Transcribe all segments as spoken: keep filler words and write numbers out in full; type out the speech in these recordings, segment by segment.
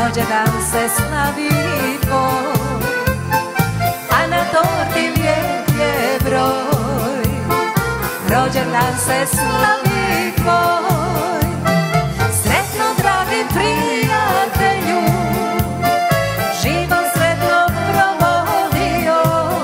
rođendan se slavi tvoj, a na torti lijep je broj. Rođendan se slavi tvoj, sretno dragi prijatelju, život sretno provodio,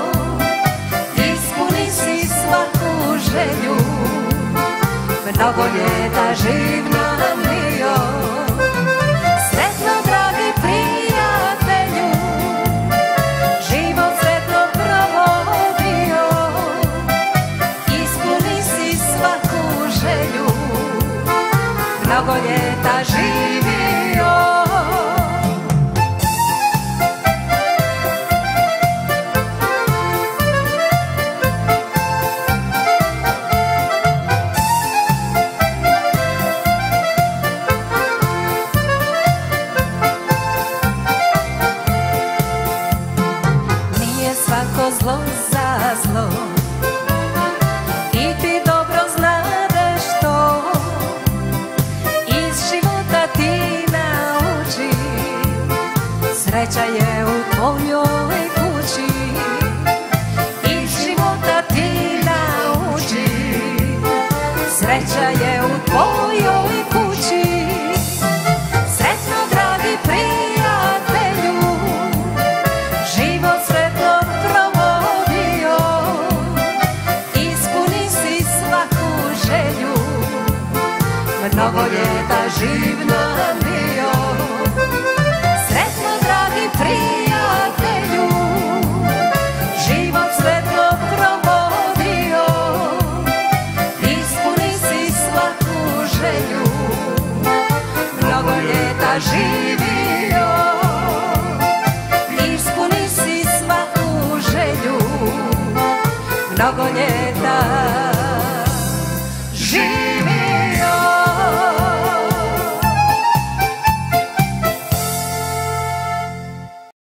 ispuni si svaku želju, mnogo ljeta živ nam bio. Sretno dragi prijatelju, život sretno provodio, ispuni si svaku želju, mnogo ljeta živio. Svako zlo za zlo i ti dobro znadeš to, iz života ti nauči, sreća je u tvojoj kući. Iz života ti nauči, sreća je u tvojoj kući. Sretno dragi prijatelju, život sretno provodio, ispuni si svaku želju, mnogo ljeta živ nam bio. Sretno dragi prijatelju, život sretno provodio, ispuni si svaku želju, mnogo ljeta živio. Ispuni si svaku želju, mnogo ljeta živio.